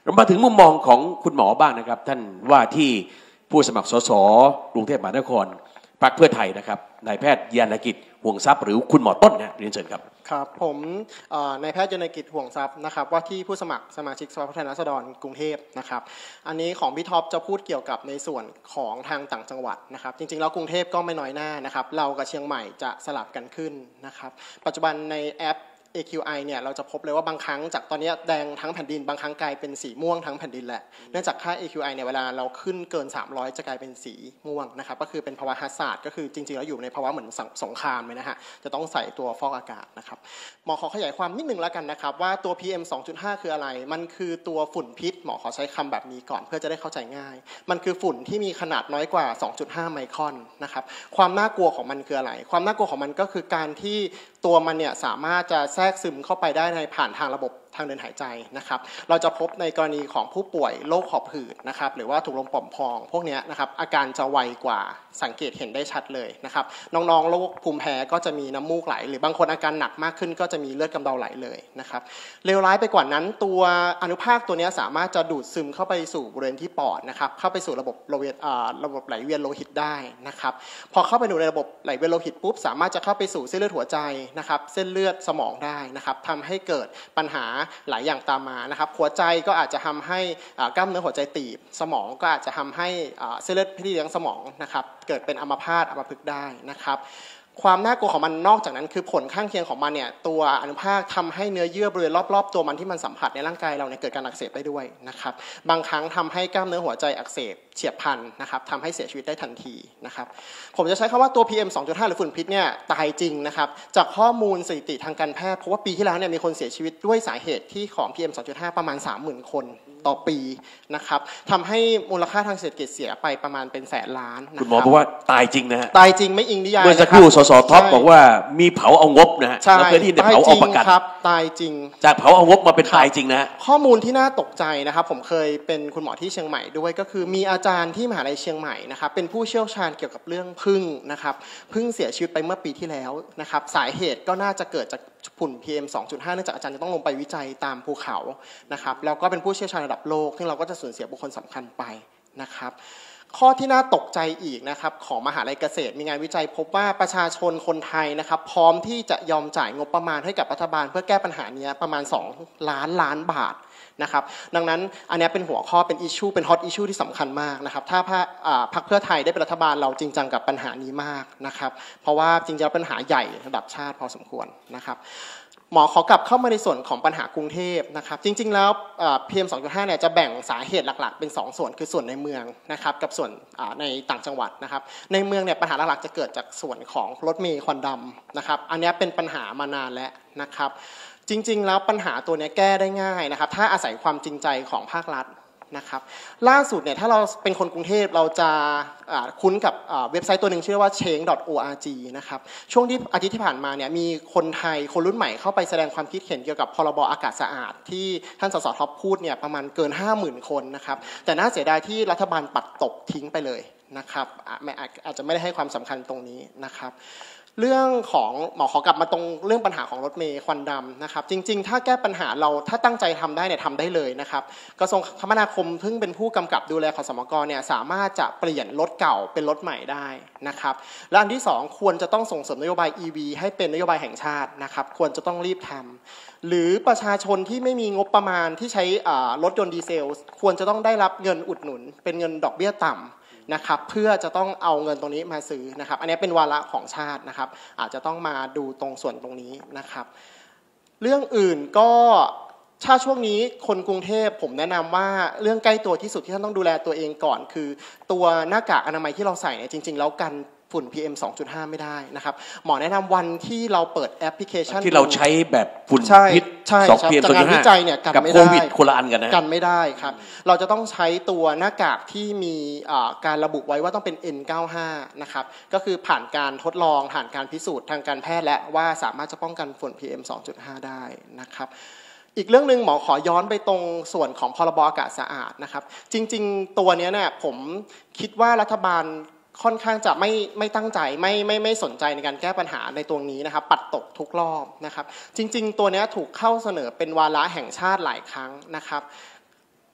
เรามาถึงมุมมองของคุณหมอบ้างนะครับท่านว่าที่ผู้สมัครสสกรุงเทพมหานครพรรคเพื่อไทยนะครับนายแพทย์ยานกิจห่วงทรัพย์หรือคุณหมอต้นนะเรียนเชิญครับครับผมนายแพทย์ยานกิจห่วงทรัพย์นะครับว่าที่ผู้สมัครสมาชิกสภาผู้แทนราษฎรกรุงเทพนะครับอันนี้ของพี่ท็อปจะพูดเกี่ยวกับในส่วนของทางต่างจังหวัดนะครับจริงๆแล้วกรุงเทพก็ไม่น้อยหน้านะครับเรากับเชียงใหม่จะสลับกันขึ้นนะครับปัจจุบันในแอปAQI เนี่ยเราจะพบเลยว่าบางครั้งจากตอนนี้แดงทั้งแผ่นดินบางครั้งกลายเป็นสีม่วงทั้งแผ่นดินแหละเนื่องจากค่า AQI เนี่ยเวลาเราขึ้นเกิน300จะกลายเป็นสีม่วงนะครับก็คือเป็นภาวะฮัซาร์ดก็คือจริงๆแล้วอยู่ในภาวะเหมือนสงครามเลยนะฮะจะต้องใส่ตัวฟอกอากาศนะครับหมอขอขยายความนิดนึงแล้วกันนะครับว่าตัว PM 2.5 คืออะไรมันคือตัวฝุ่นพิษหมอขอใช้คำแบบนี้ก่อนเพื่อจะได้เข้าใจง่ายมันคือฝุ่นที่มีขนาดน้อยกว่า 2.5 ไมครอนนะครับความน่ากลัวของมันคืออะไรความน่ากลัวของมันก็คือการที่ตัวมันเนี่ยสามารถจะแทรกซึมเข้าไปได้ในผ่านทางระบบทางเดินหายใจนะครับเราจะพบในกรณีของผู้ป่วยโรคหอบหืดนะครับหรือว่าถุงลมป่องพองพวกนี้นะครับอาการจะไวกว่าสังเกตเห็นได้ชัดเลยนะครับน้องๆโรคภูมิแพ้ก็จะมีน้ำมูกไหลหรือบางคนอาการหนักมากขึ้นก็จะมีเลือดกำเดาไหลเลยนะครับเลวร้ายไปกว่านั้นตัวอนุภาคตัวนี้สามารถจะดูดซึมเข้าไปสู่บริเวณที่ปอดนะครับเข้าไปสู่ระบบไหลเวียนโลหิตได้นะครับพอเข้าไปในระบบไหลเวียนโลหิตปุ๊บสามารถจะเข้าไปสู่เส้นเลือดหัวใจนะครับเส้นเลือดสมองได้นะครับทำให้เกิดปัญหาหลายอย่างตามมานะครับหัวใจก็อาจจะทำให้กล้ามเนื้อหัวใจตีบสมองก็อาจจะทำให้เส้นเลือดที่เลี้ยงสมองนะครับเกิดเป็นอัมพาตอัมพฤกษ์ได้นะครับความน่ากลัวของมันนอกจากนั้นคือผลข้างเคียงของมันเนี่ยตัวอนุภาคทำให้เนื้อเยื่อบริเวณรอบๆตัวมันที่มันสัมผัสในร่างกายเราเนี่ยเกิดการอักเสบได้ด้วยนะครับบางครั้งทำให้กล้ามเนื้อหัวใจอักเสบเฉียบพลันนะครับทำให้เสียชีวิตได้ทันทีนะครับผมจะใช้คำว่าตัว PM 2.5 หรือฝุ่นพิษเนี่ยตายจริงนะครับจากข้อมูลสถิติทางการแพทย์เพราะว่าปีที่แล้วเนี่ยมีคนเสียชีวิตด้วยสาเหตุที่ของ PM 2.5 ประมาณ 30,000 คนต่อปีนะครับทำให้มูลค่าทางเศรษฐกิจเสียไปประมาณเป็นแสนล้านคุณหมอบอกว่าตายจริงนะฮะตายจริงไม่อิงนิยายเมื่อสักครู่สสท็อปบอกว่ามีเผาเอางบนะฮะแล้วเคยได้ยินแต่เผาเอาประกันครับตายจริงจากเผาเอางบมาเป็นตายจริงนะข้อมูลที่น่าตกใจนะครับผมเคยเป็นคุณหมอที่เชียงใหม่ด้วยก็คือมีอาจารย์ที่มหาลัยเชียงใหม่นะครับเป็นผู้เชี่ยวชาญเกี่ยวกับเรื่องผึ้งนะครับผึ้งเสียชีวิตไปเมื่อปีที่แล้วนะครับสาเหตุก็น่าจะเกิดจากฝุ่น PM 2.5 เนื่องจากอาจารย์จะต้องลงไปวิจัยตามภูเขานะครับแล้วก็เป็นผู้เชี่ยวชาญระดับโลกซึ่งเราก็จะสูญเสียบุคคลสำคัญไปนะครับข้อที่น่าตกใจอีกนะครับของมหาลัยเกษตรมีงานวิจัยพบว่าประชาชนคนไทยนะครับพร้อมที่จะยอมจ่ายงบประมาณให้กับรัฐบาลเพื่อแก้ปัญหานี้ประมาณ2 ล้านบาทนะครับดังนั้นอันนี้เป็นหัวข้อเป็นอิชชูเป็นฮอตอิชชูที่สำคัญมากนะครับถ้าพรรคเพื่อไทยได้เป็นรัฐบาลเราจริงจังกับปัญหานี้มากนะครับเพราะว่าจริงๆปัญหาใหญ่ระดับชาติพอสมควรนะครับหมอขอกลับเข้ามาในส่วนของปัญหากรุงเทพนะครับจริงๆแล้ว PM 2.5 เนี่ยจะแบ่งสาเหตุหลักๆเป็น2ส่วนคือส่วนในเมืองนะครับกับส่วนในต่างจังหวัดนะครับในเมืองเนี่ยปัญหาหลักๆจะเกิดจากส่วนของรถเมล์ควันดำนะครับอันนี้เป็นปัญหามานานแล้วนะครับจริงๆแล้วปัญหาตัวนี้แก้ได้ง่ายนะครับถ้าอาศัยความจริงใจของภาครัฐนะครับล่าสุดเนี่ยถ้าเราเป็นคนกรุงเทพเราจะคุ้นกับเว็บไซต์ตัวหนึ่งชื่อว่า change.org นะครับช่วงที่อาทิตย์ที่ผ่านมาเนี่ยมีคนไทยคนรุ่นใหม่เข้าไปแสดงความคิดเห็นเกี่ยวกับพรบอากาศสะอาดที่ท่านสสท็อปพูดเนี่ยประมาณเกิน 50,000 คนนะครับแต่น่าเสียดายที่รัฐบาลปัดตกทิ้งไปเลยนะครับอาจจะไม่ได้ให้ความสำคัญตรงนี้นะครับเรื่องของหมอขอกลับมาตรงเรื่องปัญหาของรถเมล์ควันดำนะครับจริงๆถ้าแก้ปัญหาเราถ้าตั้งใจทำได้เนี่ยทำได้เลยนะครับกระทรวงคมนาคมซึ่งเป็นผู้กำกับดูแลขสมกเนี่ยสามารถจะเปลี่ยนรถเก่าเป็นรถใหม่ได้นะครับและอันที่2ควรจะต้องส่งเสริมนโยบาย EV ให้เป็นนโยบายแห่งชาตินะครับควรจะต้องรีบทำหรือประชาชนที่ไม่มีงบประมาณที่ใช้รถยนต์ดีเซลควรจะต้องได้รับเงินอุดหนุนเป็นเงินดอกเบี้ยต่ำนะครับเพื่อจะต้องเอาเงินตรงนี้มาซื้อนะครับอันนี้เป็นวาระของชาตินะครับอาจจะต้องมาดูตรงส่วนตรงนี้นะครับเรื่องอื่นก็ถ้าช่วงนี้คนกรุงเทพผมแนะนำว่าเรื่องใกล้ตัวที่สุดที่ท่านต้องดูแลตัวเองก่อนคือตัวหน้ากากอนามัยที่เราใส่เนี่ยจริงๆแล้วกันฝุ่น PM 2.5 ไม่ได้นะครับหมอแนะนำวันที่เราเปิดแอปพลิเคชันที่เราใช้แบบฝุ่นพิษ 2 PM จากงานวิจัยเนี่ยกันไม่ได้กับโควิดคนละอันกันนะกันไม่ได้ครับเราจะต้องใช้ตัวหน้ากากที่มีการระบุไว้ว่าต้องเป็น N95 นะครับก็คือผ่านการทดลองผ่านการพิสูจน์ทางการแพทย์และว่าสามารถจะป้องกันฝุ่น PM 2.5 ได้นะครับอีกเรื่องนึงหมอขอย้อนไปตรงส่วนของพรบอากาศสะอาดนะครับจริงๆตัวนี้เนี่ยผมคิดว่ารัฐบาลค่อนข้างจะไม่ตั้งใจไม่สนใจในการแก้ปัญหาในตรงนี้นะครับปัดตกทุกรอบนะครับจริงๆตัวนี้ถูกเข้าเสนอเป็นวาระแห่งชาติหลายครั้งนะครับ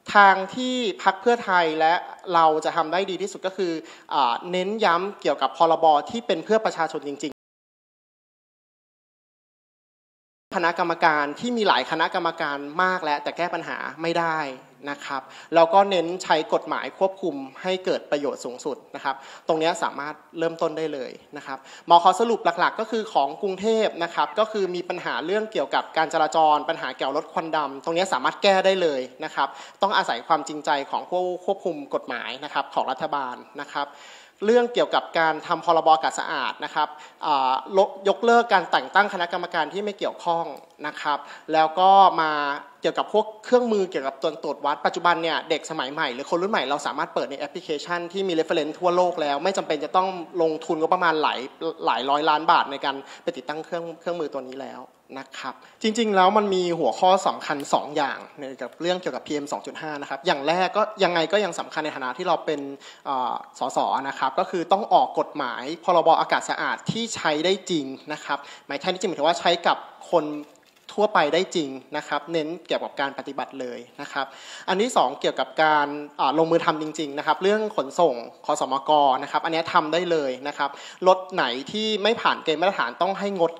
ทางที่พรรคเพื่อไทยและเราจะทำได้ดีที่สุดก็คือเน้นย้ำเกี่ยวกับพรบที่เป็นเพื่อประชาชนจริงๆคณะกรรมการที่มีหลายคณะกรรมการมากแล้วแต่แก้ปัญหาไม่ได้นะครับแล้วก็เน้นใช้กฎหมายควบคุมให้เกิดประโยชน์สูงสุดนะครับตรงนี้สามารถเริ่มต้นได้เลยนะครับหมอขอสรุปหลักๆก็คือของกรุงเทพนะครับก็คือมีปัญหาเรื่องเกี่ยวกับการจราจรปัญหาเกี่ยวกับรถควันดำตรงนี้สามารถแก้ได้เลยนะครับต้องอาศัยความจริงใจของผู้ควบคุมกฎหมายนะครับของรัฐบาลนะครับเรื่องเกี่ยวกับการทำพรบอากาศสะอาดนะครับยกเลิกการแต่งตั้งคณะกรรมการที่ไม่เกี่ยวข้องนะครับแล้วก็มาเกี่ยวกับพวกเครื่องมือเกี่ยวกับตัวตรวจวัดปัจจุบันเนี่ยเด็กสมัยใหม่หรือคนรุ่นใหม่เราสามารถเปิดในแอปพลิเคชันที่มี reference ทั่วโลกแล้วไม่จำเป็นจะต้องลงทุนก็ประมาณหลายร้อยล้านบาทในการไปติดตั้งเครื่องมือตัวนี้แล้วนะครับจริงๆแล้วมันมีหัวข้อสำคัญ2อย่างในกับเรื่องเกี่ยวกับ PM 2.5 นะครับอย่างแรกก็ยังไงก็ยังสำคัญในฐานะที่เราเป็นสสนะครับก็คือต้องออกกฎหมายพรบอากาศสะอาดที่ใช้ได้จริงนะครับหมายถึงว่าใช้กับคนทั่วไปได้จริงนะครับเน้นเกี่ยวกับการปฏิบัติเลยนะครับอันที่2เกี่ยวกับการลงมือทำจริงๆนะครับเรื่องขนส่งคสมกนะครับอันนี้ทำได้เลยนะครับรถไหนที่ไม่ผ่านเกณฑ์มาตรฐานต้องให้งด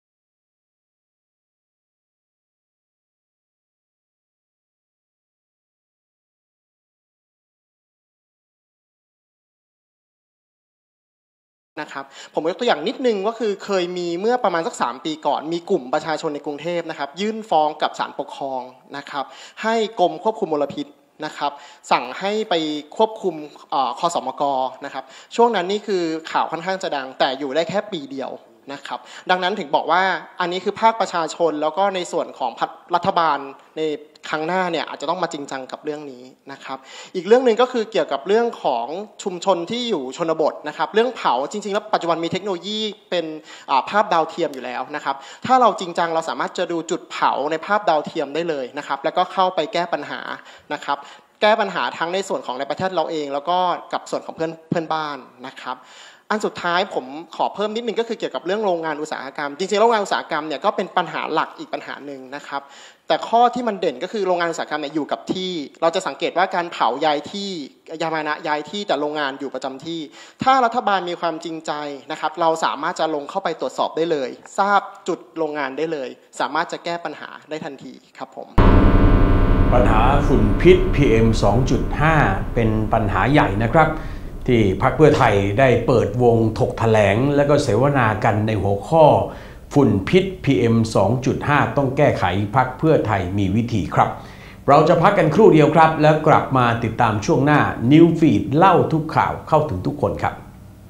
นะครับผมยกตัวอย่างนิดนึงก็คือเคยมีเมื่อประมาณสัก3 ปีก่อนมีกลุ่มประชาชนในกรุงเทพนะครับยื่นฟ้องกับศาลปกครองนะครับให้กรมควบคุมมลพิษนะครับสั่งให้ไปควบคุมคสมกนะครับช่วงนั้นนี่คือข่าวค่อนข้างจะดังแต่อยู่ได้แค่ปีเดียวนะครับดังนั้นถึงบอกว่าอันนี้คือภาคประชาชนแล้วก็ในส่วนของรัฐบาลในครั้งหน้าเนี่ยอาจจะต้องมาจริงจังกับเรื่องนี้นะครับอีกเรื่องหนึ่งก็คือเกี่ยวกับเรื่องของชุมชนที่อยู่ชนบทนะครับเรื่องเผาจริงๆแล้วปัจจุบันมีเทคโนโลยีเป็นภาพดาวเทียมอยู่แล้วนะครับถ้าเราจริงจังเราสามารถจะดูจุดเผาในภาพดาวเทียมได้เลยนะครับแล้วก็เข้าไปแก้ปัญหานะครับแก้ปัญหาทั้งในส่วนของในประเทศเราเองแล้วก็กับส่วนของเพื่อนบ้านนะครับอันสุดท้ายผมขอเพิ่มนิดนึงก็คือเกี่ยวกับเรื่องโรงงานอุตสาหกรรมจริงๆโรงงานอุตสาหกรรมเนี่ยก็เป็นปัญหาหลักอีกปัญหาหนึ่งนะครับแต่ข้อที่มันเด่นก็คือโรงงานอุตสาหกรรมเนี่ยอยู่กับที่เราจะสังเกตว่าการเผาย้ายที่ยานพาหนะย้ายที่แต่โรงงานอยู่ประจำที่ถ้ารัฐบาลมีความจริงใจนะครับเราสามารถจะลงเข้าไปตรวจสอบได้เลยทราบจุดโรงงานได้เลยสามารถจะแก้ปัญหาได้ทันทีครับผมปัญหาฝุ่นพิษ PM 2.5 เป็นปัญหาใหญ่นะครับที่พรรคเพื่อไทยได้เปิดวงถกแถลงและก็เสวนากันในหัวข้อฝุ่นพิษ PM 2.5 ต้องแก้ไขพรรคเพื่อไทยมีวิธีครับเราจะพักกันครู่เดียวครับแล้วกลับมาติดตามช่วงหน้า New Feed เล่าทุกข่าวเข้าถึงทุกคนครับ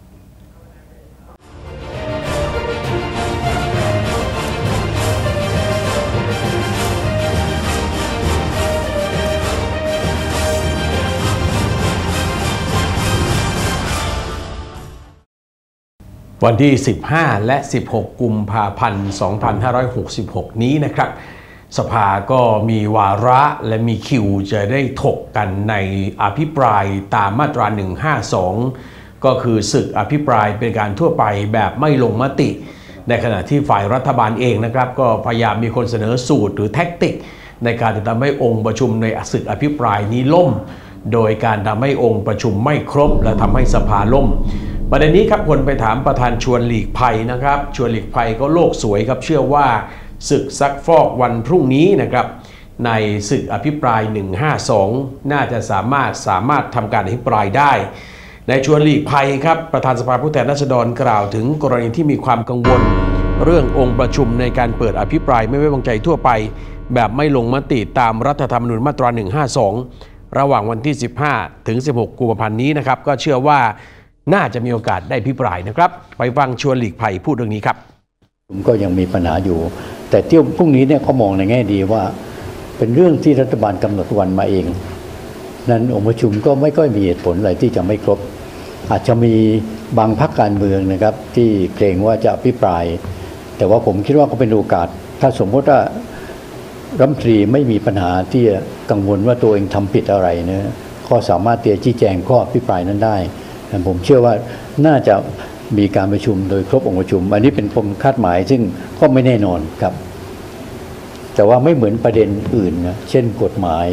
วันที่ 15 และ 16 กุมภาพันธ์ 2566 นี้นะครับสภาก็มีวาระและมีคิวจะได้ถกกันในอภิปรายตามมาตรา 152 ก็คือศึกอภิปรายเป็นการทั่วไปแบบไม่ลงมติในขณะที่ฝ่ายรัฐบาลเองนะครับก็พยายามมีคนเสนอสูตรหรือแท็กติกในการจะทำให้องค์ประชุมในศึกอภิปรายนี้ล่มโดยการทำให้องค์ประชุมไม่ครบและทำให้สภาล่มประเด็นนี้ครับคนไปถามประธานชวนหลีกภัยนะครับชวนหลีกภัยก็โลกสวยครับเชื่อว่าศึกซักฟอกวันพรุ่งนี้นะครับในศึกอภิปราย 152 น่าจะสามารถทำการอภิปรายได้ในชวนหลีกภัยครับประธานสภาผู้แทนราษฎรกล่าวถึงกรณีที่มีความกังวลเรื่ององค์ประชุมในการเปิดอภิปรายไม่ไว้วางใจทั่วไปแบบไม่ลงมติตามรัฐธรรมนูญมาตรา 152 ระหว่างวันที่ 15 ถึง 16 กุมภาพันธ์นี้นะครับก็เชื่อว่าน่าจะมีโอกาสได้อภิปรายนะครับไปฟังชวนหลีกภัยพูดเรื่องนี้ครับผมก็ยังมีปัญหาอยู่แต่เที่ยวพรุ่งนี้เนี่ยเขามองในแง่ดีว่าเป็นเรื่องที่รัฐบาลกำหนดวันมาเองนั้นองค์ประชุมก็ไม่ค่อยมีเหตุผลอะไรที่จะไม่ครบอาจจะมีบางพรรคการเมืองนะครับที่เกรงว่าจะอภิปรายแต่ว่าผมคิดว่าก็เป็นโอกาสถ้าสมมติว่ารัฐมนตรีไม่มีปัญหาที่กังวลว่าตัวเองทำผิดอะไรนะก็สามารถเตียชี้แจงข้ออภิปรายนั้นได้ผมเชื่อว่าน่าจะมีการประชุมโดยครบองค์ประชุมอันนี้เป็นผมคาดหมายซึ่งก็ไม่แน่นอนครับแต่ว่าไม่เหมือนประเด็นอื่นนะเช่นกฎหมาย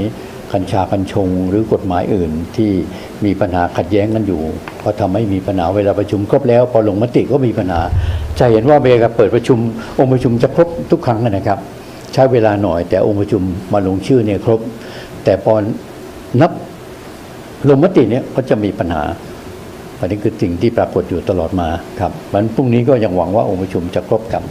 กัญชากัญชงหรือกฎหมายอื่นที่มีปัญหาขัดแย้งกันอยู่ก็ทำให้มีปัญหาเวลาประชุมครบแล้วพอลงมติก็มีปัญหาจะเห็นว่าเวลาเปิดประชุมองค์ประชุมจะครบทุกครั้งนะครับใช้เวลาหน่อยแต่องค์ประชุมมาลงชื่อเนี่ยครบแต่พอนับลงมติเนี่ยก็จะมีปัญหาอันนี้คือสิ่งที่ปรากฏอยู่ตลอดมาครับวันพรุ่งนี้ก็ยังหวังว่าองค์ประชุมจะครบครับ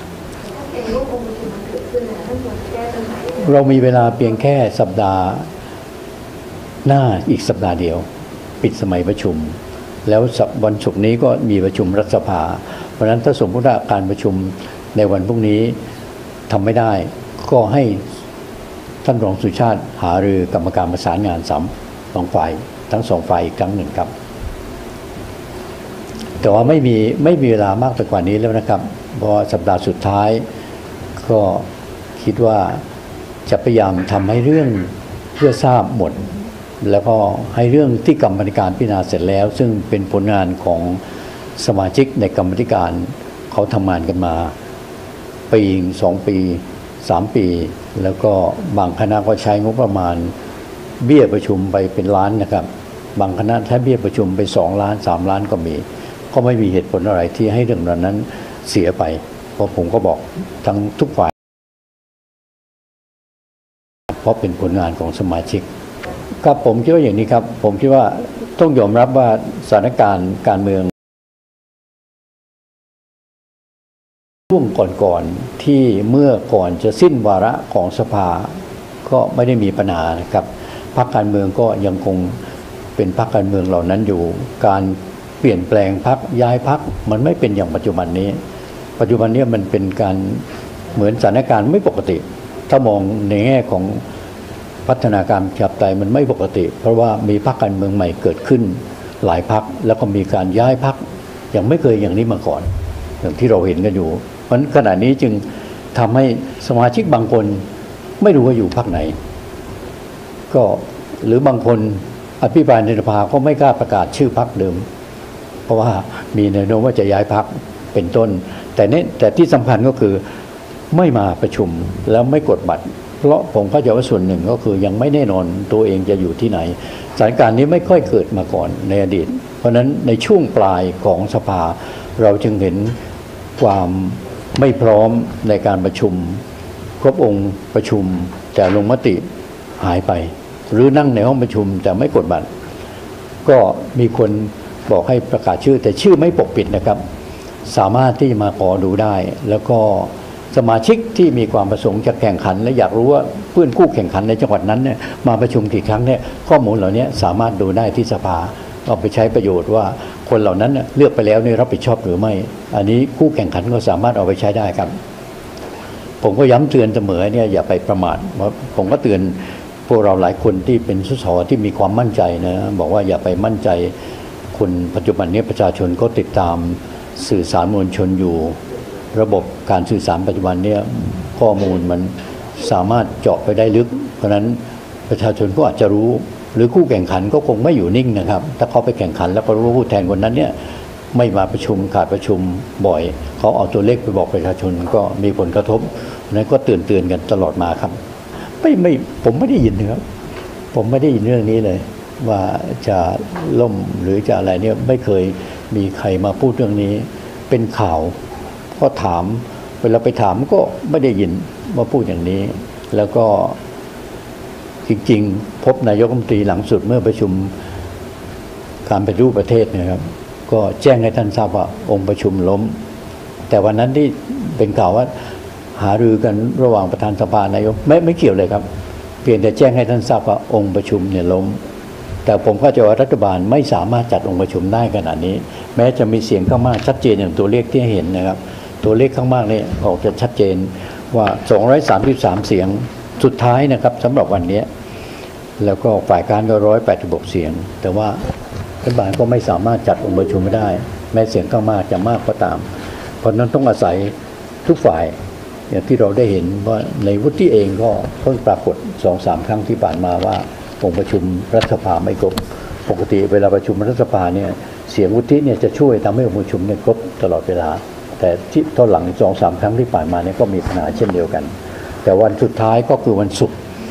เรามีเวลาเพียงแค่สัปดาห์หน้าอีกสัปดาห์เดียวปิดสมัยประชุมแล้ววันศุกร์นี้ก็มีประชุมรัฐสภาเพราะฉะนั้นถ้าสมมติว่าการประชุมในวันพรุ่งนี้ทำไม่ได้ก็ให้ท่านรองสุชาติหารือกรรมการประสานงานสองฝ่ายทั้งสองฝ่ายอีกครั้งหนึ่งครับแต่ว่าไม่มีเวลามากไปกว่านี้แล้วนะครับเพราะสัปดาห์สุดท้ายก็คิดว่าจะพยายามทำให้เรื่องเพื่อทราบหมดแล้วก็ให้เรื่องที่กรรมการพิจารณาเสร็จแล้วซึ่งเป็นผลงานของสมาชิกในกรรมการเขาทำงานกันมาปี2 ปี3 ปีแล้วก็บางคณะก็ใช้งบประมาณเบี้ยประชุมไปเป็นล้านนะครับบางคณะใช้เบี้ยประชุมไป2 ล้าน3 ล้านก็มีก็ไม่มีเหตุผลอะไรที่ให้เรื่องนั้นเสียไปเพราะผมก็บอกทั้งทุกฝ่ายเพราะเป็นผลงานของสมาชิกครับผมคิดว่าอย่างนี้ครับผมคิดว่าต้องยอมรับว่าสถานการณ์การเมืองช่วงก่อนๆที่เมื่อก่อนจะสิ้นวาระของสภาก็ไม่ได้มีปัญหานะครับพรรคการเมืองก็ยังคงเป็นพรรคการเมืองเหล่านั้นอยู่การเปลี่ยนแปลงพรรคย้ายพรรคมันไม่เป็นอย่างปัจจุบันนี้มันเป็นการเหมือนสถานการณ์ไม่ปกติถ้ามองในแง่ของพัฒนาการประชาธิปไตยมันไม่ปกติเพราะว่ามีพรรคการเมืองใหม่เกิดขึ้นหลายพรรคแล้วก็มีการย้ายพรรคอย่างไม่เคยอย่างนี้มาก่อนอย่างที่เราเห็นกันอยู่เพราะขณะนี้จึงทำให้สมาชิกบางคนไม่รู้ว่าอยู่พรรคไหนก็หรือบางคนอภิปรายในสภาก็ไม่กล้าประกาศชื่อพรรคเดิมเพราะว่ามีแนวโน้มว่าจะย้ายพรรคเป็นต้นแต่ที่สำคัญก็คือไม่มาประชุมแล้วไม่กดบัตรเพราะผมเข้าใจว่าส่วนหนึ่งก็คือยังไม่แน่นอนตัวเองจะอยู่ที่ไหนสถานการณ์นี้ไม่ค่อยเกิดมาก่อนในอดีตเพราะฉะนั้นในช่วงปลายของสภาเราจึงเห็นความไม่พร้อมในการประชุมครบองค์ประชุมแต่ลงมติหายไปหรือนั่งในห้องประชุมแต่ไม่กดบัตรก็มีคนบอกให้ประกาศชื่อแต่ชื่อไม่ปกปิดนะครับสามารถที่จะมาขอดูได้แล้วก็สมาชิกที่มีความประสงค์จะแข่งขันและอยากรู้ว่าเพื่อนคู่แข่งขันในจังหวัดนั้นเนี่ยมาประชุมกี่ครั้งเนี่ยข้อมูลเหล่านี้สามารถดูได้ที่สภาเอาไปใช้ประโยชน์ว่าคนเหล่านั้นเลือกไปแล้วเนี่ยรับผิดชอบหรือไม่อันนี้คู่แข่งขันก็สามารถเอาไปใช้ได้ครับผมก็ย้ำเตือนเสมอเนี่ยอย่าไปประมาทผมก็เตือนพวกเราหลายคนที่เป็นสสที่มีความมั่นใจนะบอกว่าอย่าไปมั่นใจคนปัจจุบันนี้ประชาชนก็ติดตามสื่อสารมวลชนอยู่ระบบการสื่อสารปัจจุบันเนี่ยข้อมูลมันสามารถเจาะไปได้ลึกเพราะฉะนั้นประชาชนก็อาจจะรู้หรือคู่แข่งขันก็คงไม่อยู่นิ่งนะครับถ้าเขาไปแข่งขันแล้วก็รู้ว่าผู้แทนคนนั้นเนี่ยไม่มาประชุมขาดประชุมบ่อยเขาเอาตัวเลขไปบอกประชาชนก็มีผลกระทบนั้นก็เตือนกันตลอดมาครับผมไม่ได้ยินนะครับผมไม่ได้ยินเรื่องนี้เลยว่าจะล่มหรือจะอะไรเนี่ยไม่เคยมีใครมาพูดเรื่องนี้เป็นข่าวก็ถามเวลาไปถามก็ไม่ได้ยินว่าพูดอย่างนี้แล้วก็จริงๆพบนายกรัฐมนตรีหลังสุดเมื่อประชุมการปฏิรูปประเทศนะครับก็แจ้งให้ท่านทราบว่าองค์ประชุมล้มแต่วันนั้นที่เป็นข่าวว่าหารือกันระหว่างประธานสภานายกไม่เกี่ยวเลยครับเพียงแต่แจ้งให้ท่านทราบว่าองค์ประชุมเนี่ยล้มแต่ผมเข้าใจว่ารัฐบาลไม่สามารถจัดองค์ประชุมได้ขนาดนี้แม้จะมีเสียงข้างมากชัดเจนอย่างตัวเลขที่เห็นนะครับตัวเลขข้างมากนี่ออกจะชัดเจนว่า233เสียงสุดท้ายนะครับสำหรับวันนี้แล้วก็ฝ่ายค้านก็186เสียงแต่ว่ารัฐบาลก็ไม่สามารถจัดองค์ประชุมไม่ได้แม้เสียงข้างมากจะมากก็ตามเพราะนั้นต้องอาศัยทุกฝ่ายอย่างที่เราได้เห็นว่าในวุฒิเองก็เพิ่งปรากฏ 2-3 ครั้งที่ผ่านมาว่าองค์ประชุมรัฐสภาไม่ครบปกติเวลาประชุมรัฐสภาเนี่ยเสียงวุฒิเนี่ยจะช่วยทำให้องค์ประชุมเนี่ยครบตลอดเวลาแต่ที่ตอนหลัง 2-3 ครั้งที่ผ่านมาเนี่ยก็มีปัญหาเช่นเดียวกันแต่วันสุดท้ายก็คือวันศุกร์ที่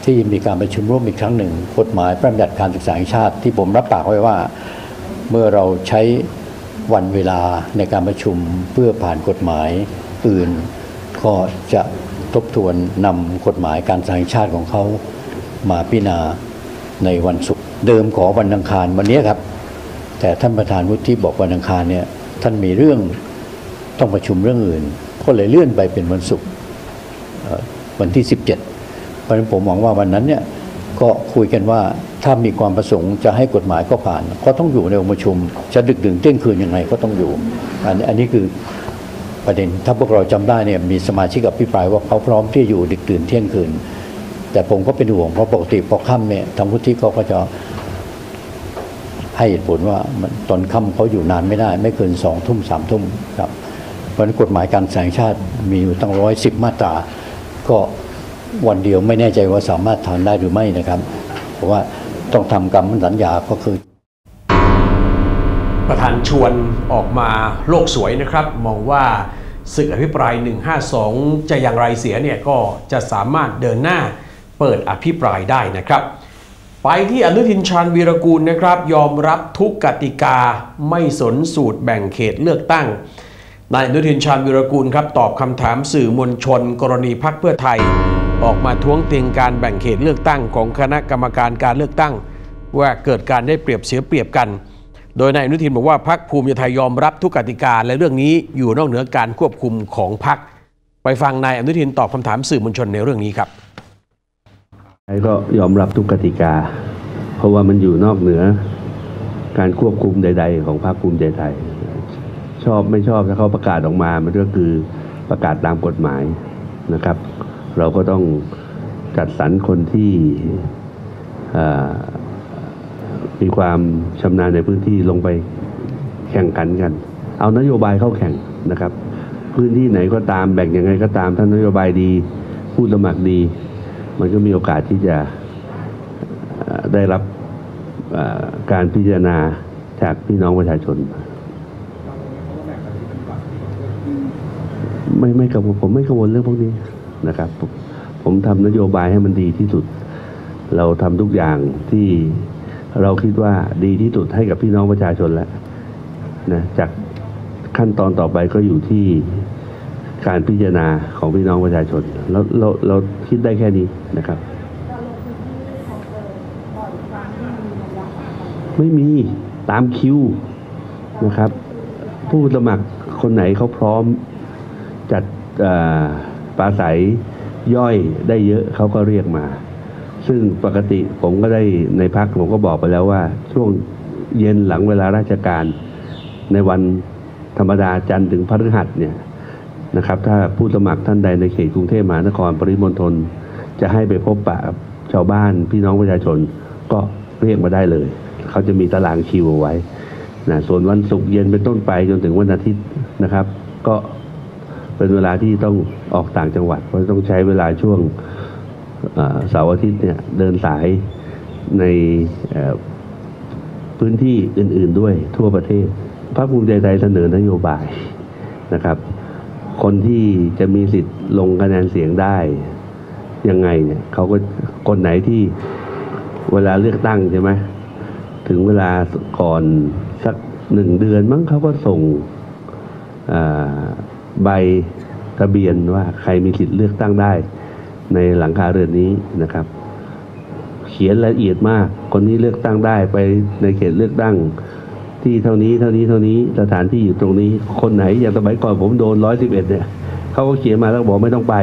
ที่มีการประชุมร่วมอีกครั้งหนึ่งกฎหมายพระบัญญัติการศึกษาแห่งชาติที่ผมรับปากไว้ว่าเมื่อเราใช้วันเวลาในการประชุมเพื่อผ่านกฎหมายอื่นก็จะทบทวนนำกฎหมายการศึกษาแห่งชาติของเขามาพิจารณาในวันศุกร์เดิมขอวันอังคารวันนี้ครับแต่ท่านประธานวุฒิบอกวันอังคารเนี่ยท่านมีเรื่องต้องประชุมเรื่องอื่นก็เลยเลื่อนไปเป็นวันศุกร์วันที่17เพราะฉะนั้นผมหวังว่าวันนั้นเนี่ยก็คุยกันว่าถ้ามีความประสงค์จะให้กฎหมายก็ผ่านก็ต้องอยู่ในองค์ประชุมจะดึกดื่นเที่ยงคืนยังไงก็ต้องอยู่อันนี้คือประเด็นถ้าพวกเราจำได้เนี่ยมีสมาชิกอภิปรายว่าเขาพร้อมที่อยู่ดึกดื่นเที่ยงคืนแต่ผมก็เป็นห่วงเพราะปกติพอค่ำเนี่ยทางวุฒิเขาก็จะให้เหตุผลว่าตอนค่ำเขาอยู่นานไม่ได้ไม่เกิน2 ทุ่ม 3 ทุ่มครับเพราะกฎหมายการศึกษาแห่งชาติมีอยู่ตั้ง110 มาตราก็วันเดียวไม่แน่ใจว่าสามารถทานได้หรือไม่นะครับเพราะว่าต้องทำกรรมสัญญาก็คือประธานชวนออกมาโลกสวยนะครับมองว่าศึกอภิปราย152จะอย่างไรเสียเนี่ยก็จะสามารถเดินหน้าเปิดอภิปรายได้นะครับไปที่อนุทินชาญวีรกูลนะครับยอมรับทุกกติกาไม่สนสูตรแบ่งเขตเลือกตั้งนายอนุทินชาญวีรกูลครับตอบคำถามสื่อมวลชนกรณีพรรคเพื่อไทยออกมาท้วงติงการแบ่งเขตเลือกตั้งของคณะกรรมการการเลือกตั้งว่าเกิดการได้เปรียบเสียเปรียบกันโดยนายอนุทินบอกว่าพรรคภูมิใจไทยยอมรับทุกกติกาและเรื่องนี้อยู่นอกเหนือการควบคุมของพรรคไปฟังนายอนุทินตอบคำถามสื่อมวลชนในเรื่องนี้ครับก็ยอมรับทุกกติกาเพราะว่ามันอยู่นอกเหนือการควบคุมใดๆของพรรคภูมิใจไทยชอบไม่ชอบถ้าเขาประกาศออกมามันก็คือประกาศตามกฎหมายนะครับเราก็ต้องจัดสรรคนที่มีความชำนาญในพื้นที่ลงไปแข่งขันกันเอานโยบายเข้าแข่งนะครับพื้นที่ไหนก็ตามแบ่งยังไงก็ตามถ้านโยบายดีผู้สมัครดีมันก็มีโอกาสที่จะได้รับการพิจารณาจากพี่น้องประชาชนไม่กังวลผมไม่กังวลเรื่องพวกนี้นะครับผมทำนโยบายให้มันดีที่สุดเราทำทุกอย่างที่เราคิดว่าดีที่สุดให้กับพี่น้องประชาชนแล้วนะจากขั้นตอนต่อไปก็อยู่ที่การพิจารณาของพี่น้องประชาชนเราคิดได้แค่นี้นะครับไม่มีตามคิวนะครับผู้สมัครคนไหนเขาพร้อมจัดปราศัยย่อยได้เยอะเขาก็เรียกมาซึ่งปกติผมก็ได้ในพรรคผมก็บอกไปแล้วว่าช่วงเย็นหลังเวลาราชการในวันธรรมดาจันทร์ถึงพฤหัสเนี่ยนะครับถ้าผู้สมัครท่านใดในเขตกรุงเทพมหานครปริมณฑลจะให้ไปพบปะชาวบ้านพี่น้องประชาชนก็เรียกมาได้เลยเขาจะมีตารางคิวเอาไว้นะส่วนวันศุกร์เย็นเป็นต้นไปจนถึงวันอาทิตย์นะครับก็เป็นเวลาที่ต้องออกต่างจังหวัดเพราะต้องใช้เวลาช่วงเสาร์อาทิตย์เนี่ยเดินสายในพื้นที่อื่นๆด้วยทั่วประเทศพรรคภูมิใจไทยเสนอนโยบายนะครับคนที่จะมีสิทธิ์ลงคะแนนเสียงได้ยังไงเนี่ยเขาก็คนไหนที่เวลาเลือกตั้งใช่ไหมถึงเวลาก่อนสัก1 เดือนมั้งเขาก็ส่งใบทะเบียนว่าใครมีสิทธิ์เลือกตั้งได้ในหลังคาเรือนนี้นะครับเขียนละเอียดมากคนนี้เลือกตั้งได้ไปในเขตเลือกตั้งที่เท่านี้สถานที่อยู่ตรงนี้คนไหนอย่างสมัยก่อนผมโดน111เนี่ยเขาก็เขียนมาแล้วบอกไม่ต้องไป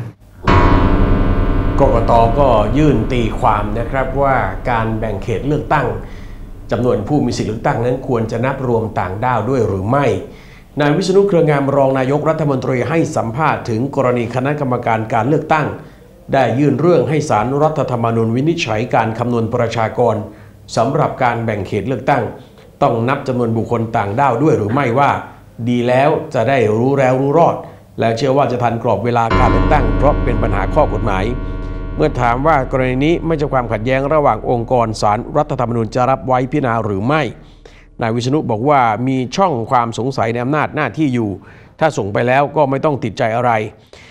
กกต.ก็ยื่นตีความนะครับว่าการแบ่งเขตเลือกตั้งจำนวนผู้มีสิทธิเลือกตั้งนั้นควรจะนับรวมต่างด้าวด้วยหรือไม่นายวิษณุเครืองามรองนายกรัฐมนตรีให้สัมภาษณ์ถึงกรณีคณะกรรมการการเลือกตั้งได้ยื่นเรื่องให้ศาลรัฐธรรมนูญวินิจฉัยการคำนวณประชากรสำหรับการแบ่งเขตเลือกตั้งต้องนับจำนวนบุคคลต่างด้าวด้วยหรือไม่ว่าดีแล้วจะได้รู้แล้วรู้รอดและเชื่อว่าจะทันกรอบเวลาการเลือกตั้งเพราะเป็นปัญหาข้อกฎหมายเมื่อถามว่ากรณีนี้ไม่ใช่ความขัดแย้งระหว่างองค์กรศาลรัฐธรรมนูญจะรับไว้พิจารณาหรือไม่นายวิษณุบอกว่ามีช่องความสงสัยในอำนาจหน้าที่อยู่ถ้าส่งไปแล้วก็ไม่ต้องติดใจอะไร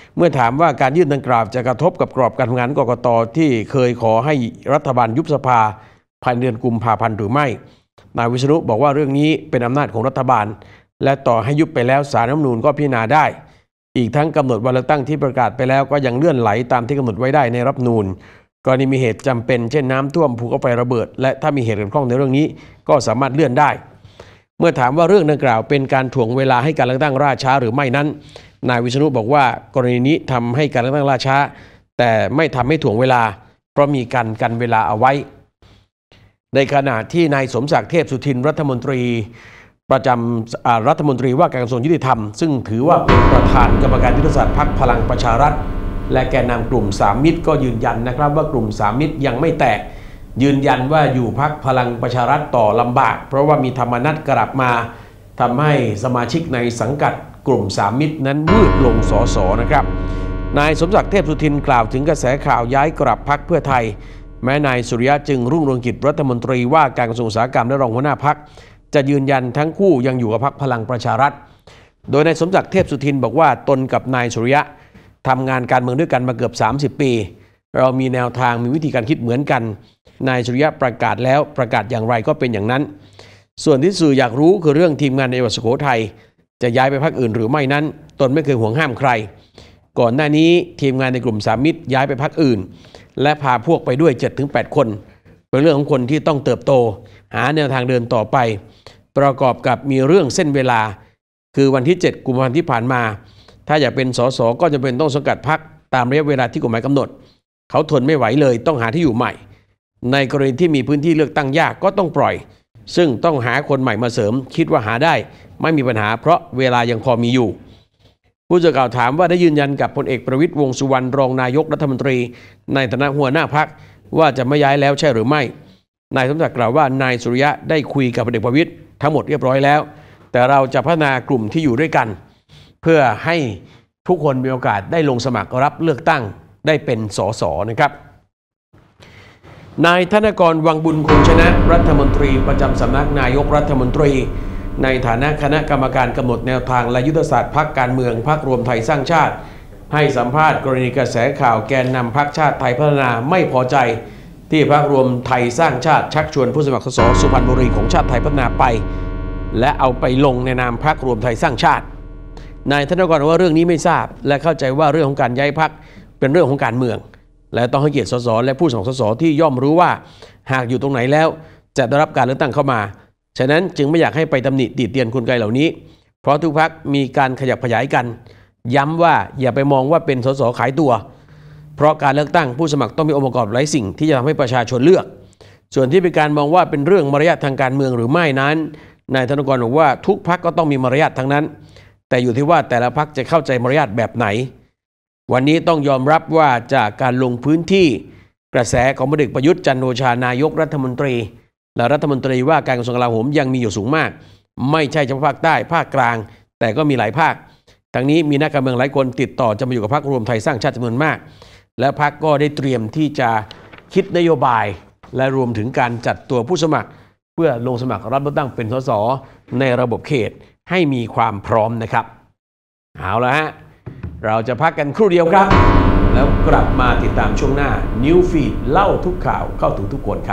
เมื่อถามว่าการยื่นดังกล่าวจะกระทบกับกรอบการทำงานกกต.ที่เคยขอให้รัฐบาลยุบสภาภายในเดือนกุมภาพันธ์หรือไม่นายวิษณุบอกว่าเรื่องนี้เป็นอำนาจของรัฐบาลและต่อให้ยุบไปแล้วศาลรัฐธรรมนูญก็พิจารณาได้อีกทั้งกำหนดวันเลือกตั้งที่ประกาศไปแล้วก็ยังเลื่อนไหลตามที่กำหนดไว้ได้ในรัฐธรรมนูญกรณีมีเหตุจำเป็นเช่นน้ำท่วมภูเขาไฟระเบิดและถ้ามีเหตุเกี่ยวข้องในเรื่องนี้ก็สามารถเลื่อนได้เมื่อถามว่าเรื่องดังกล่าวเป็นการถ่วงเวลาให้การเลือกตั้งล่าช้าหรือไม่นั้นนายวิษณุบอกว่ากรณีนี้ทำให้การเลือกตั้งล่าช้าแต่ไม่ทำให้ถ่วงเวลาเพราะมีการกันเวลาเอาไว้ในขณะที่นายสมศักดิ์เทพสุทินรัฐมนตรีประจำรัฐมนตรีว่าการกระทรวงยุติธรรมซึ่งถือว่าเป็นประธานกรรมการยุทธศาสตร์พรรคพลังประชารัฐและแกนนำกลุ่มสามมิตรก็ยืนยันนะครับว่ากลุ่มสามมิตรยังไม่แตกยืนยันว่าอยู่พรรคพลังประชารัฐต่อลำบากเพราะว่ามีธรรมนัสกลับมาทำให้สมาชิกในสังกัดกลุ่มสามมิตรนั้นมืดลงสสนะครับนายสมศักดิ์เทพสุทินกล่าวถึงกระแสข่าวย้ายกลับพรรคเพื่อไทยแม้นายสุริยะจึงรุ่งเรืองกิจรัฐมนตรีว่าการกระทรวงอุตสาหกรรมและรองหัวหน้าพรรคจะยืนยันทั้งคู่ยังอยู่กับพรรคพลังประชารัฐโดยนายสมศักดิ์เทพสุทินบอกว่าตนกับนายสุริยะทำงานการเมืองด้วยกันมาเกือบ30 ปีเรามีแนวทางมีวิธีการคิดเหมือนกันนายสุริยะประกาศแล้วประกาศอย่างไรก็เป็นอย่างนั้นส่วนที่สื่ออยากรู้คือเรื่องทีมงานในจังหวัดสุโขทัยจะย้ายไปพรรคอื่นหรือไม่นั้นตนไม่เคยห่วงห้ามใครก่อนหน้านี้ทีมงานในกลุ่มสามมิตรย้ายไปพรรคอื่นและพาพวกไปด้วย 7-8 คนเป็นเรื่องของคนที่ต้องเติบโตหาแนวทางเดินต่อไปประกอบกับมีเรื่องเส้นเวลาคือวันที่7 กุมภาพันธ์ที่ผ่านมาถ้าอยากเป็นสสก็จะเป็นต้องสังกัดพรรคตามระยะเวลาที่กฎหมายกำหนดเขาทนไม่ไหวเลยต้องหาที่อยู่ใหม่ในกรณีที่มีพื้นที่เลือกตั้งยากก็ต้องปล่อยซึ่งต้องหาคนใหม่มาเสริมคิดว่าหาได้ไม่มีปัญหาเพราะเวลายังพอมีอยู่ผู้สื่อข่าวถามว่าได้ยืนยันกับพลเอกประวิตรวงษ์สุวรรณรองนายกรัฐมนตรีในฐานะหัวหน้าพรรคว่าจะไม่ย้ายแล้วใช่หรือไม่นายสมศักดิ์กล่าวว่านายสุริยะได้คุยกับพลเอกประวิตรทั้งหมดเรียบร้อยแล้วแต่เราจะพัฒนากลุ่มที่อยู่ด้วยกันเพื่อให้ทุกคนมีโอกาสได้ลงสมัครรับเลือกตั้งได้เป็นสสนะครับนายธนกรวังบุญคงชนะรัฐมนตรีประจำสำนักนายกรัฐมนตรีในฐานะคณะกรรมการกำหนดแนวทางและยุทธศาสตร์พรรคการเมืองพรรครวมไทยสร้างชาติให้สัมภาษณ์กรณีกระแสข่าวแกนนำพรรคชาติไทยพัฒนาไม่พอใจที่พรรครวมไทยสร้างชาติชักชวนผู้สมัครสสสุพรรณบุรีของชาติไทยพัฒนาไปและเอาไปลงในนามพรรครวมไทยสร้างชาตินายธนกรว่าเรื่องนี้ไม่ทราบและเข้าใจว่าเรื่องของการย้ายพรรคเป็นเรื่องของการเมืองและต้องให้เกียรติสสและผู้สมัครสสที่ย่อมรู้ว่าหากอยู่ตรงไหนแล้วจะได้รับการเลือกตั้งเข้ามาฉะนั้นจึงไม่อยากให้ไปตำหนิติเตียนกลไกเหล่านี้เพราะทุกพรรคมีการขยับขยายกันย้ำว่าอย่าไปมองว่าเป็นสสขายตัวเพราะการเลือกตั้งผู้สมัครต้องมีองค์ประกอบหลายสิ่งที่จะทำให้ประชาชนเลือกส่วนที่เป็นการมองว่าเป็นเรื่องมารยาททางการเมืองหรือไม่นั้นนายธนกรบอกว่าทุกพรรคก็ต้องมีมารยาททั้งนั้นแต่อยู่ที่ว่าแต่ละพรรคจะเข้าใจมารยาทแบบไหนวันนี้ต้องยอมรับว่าจากการลงพื้นที่กระแสของพลเอกประยุทธ์จันทร์โอชานายกรัฐมนตรีและรัฐมนตรีว่าการกระทรวงกลาโหมยังมีอยู่สูงมากไม่ใช่เฉพาะภาคใต้ภาคกลางแต่ก็มีหลายภาคทั้งนี้มีนักการเมืองหลายคนติดต่อจะมาอยู่กับพรรครวมไทยสร้างชาติจำนวนมากและพรรคก็ได้เตรียมที่จะคิดนโยบายและรวมถึงการจัดตัวผู้สมัครเพื่อลงสมัครรับเลือกตั้งเป็นสสในระบบเขตให้มีความพร้อมนะครับเอาละฮะเราจะพักกันครู่เดียวครับแล้วกลับมาติดตามช่วงหน้า New Feed เล่าทุกข่าวเข้าถึงทุกคนครับ